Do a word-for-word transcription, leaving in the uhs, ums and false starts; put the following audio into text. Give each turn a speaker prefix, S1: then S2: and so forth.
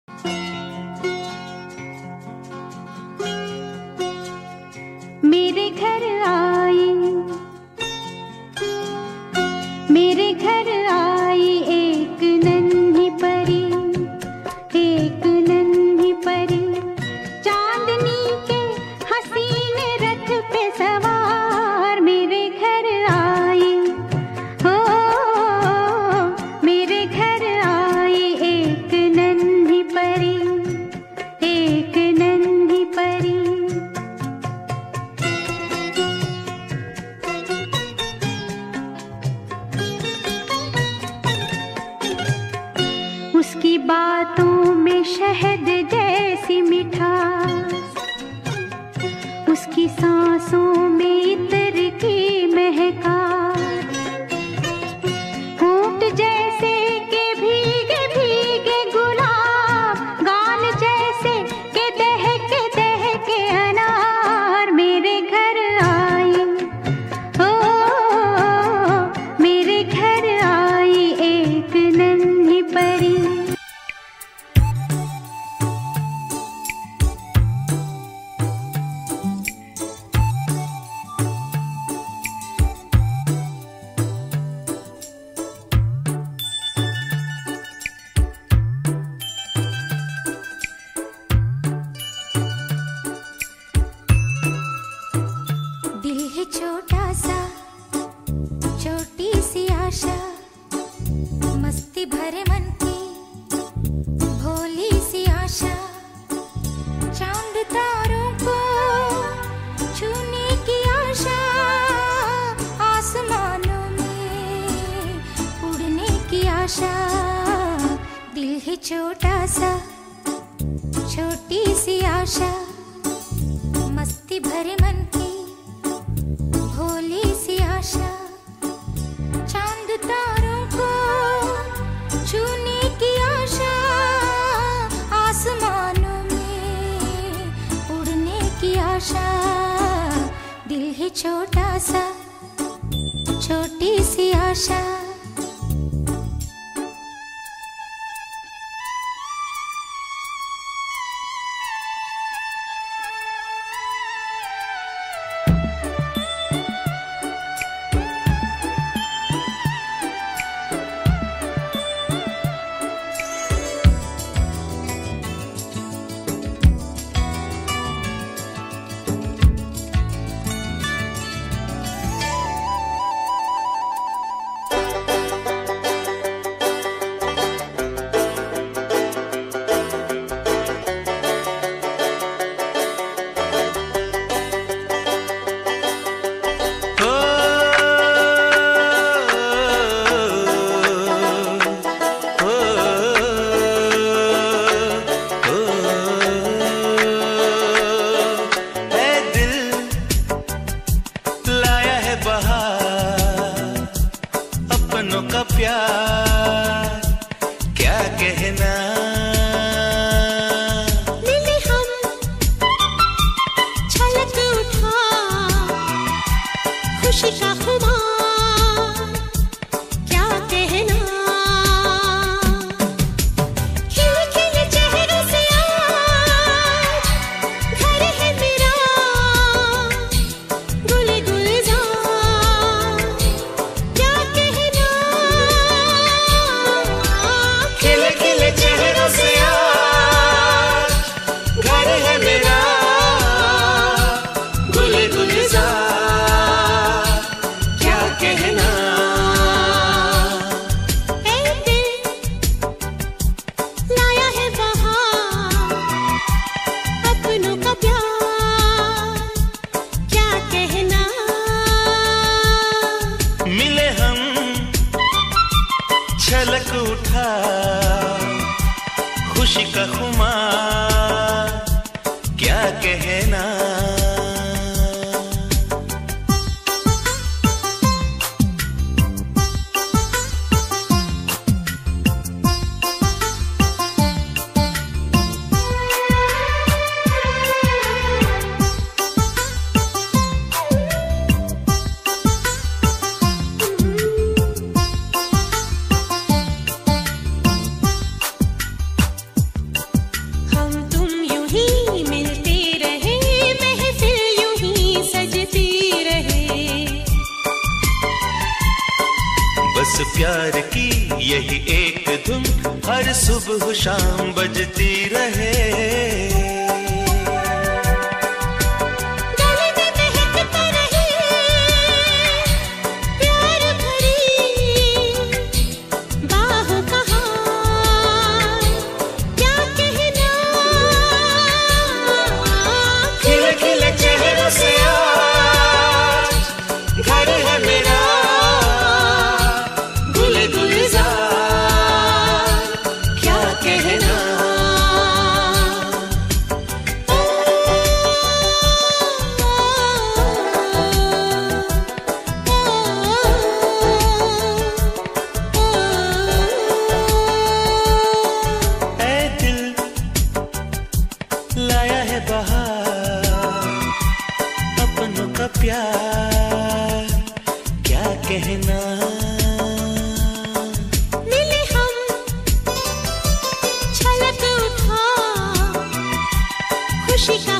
S1: मेरे घर आई, मेरे घर आई एक नन्ही परी, एक नन्ही परी, चांदनी के हसीन रथ पे सवार। मेरे घर आई, हो मेरे घर आई एक नन्ही परी, एक नन्ही परी। उसकी बातों में शहद जैसी मिठास, उसकी सांसों में इत्र की महकास, होंठ जैसे के भीगे भीगे गुलाब, गाल जैसे के दहके दहके अनार। मेरे घर आई, ओ मेरे घर आई एक नन्ही परी। दिल है छोटा सा, छोटी सी आशा, मस्ती भरे मन की भोली सी आशा, चांद तारों को छूने की आशा, आसमानों में उड़ने की आशा। दिल है छोटा सा, छोटी सी आशा, मस्ती भरे मन की भोली सी आशा, चांद तारों को छूने की आशा, आसमानों में उड़ने की आशा। दिल है छोटा सा, छोटी सी आशा।
S2: खुशी का खुमार क्या कहना। प्यार की यही एक धुन हर सुबह शाम बजती रहे। प्यार क्या कहना,
S1: मिले हम छलक उठा खुशी का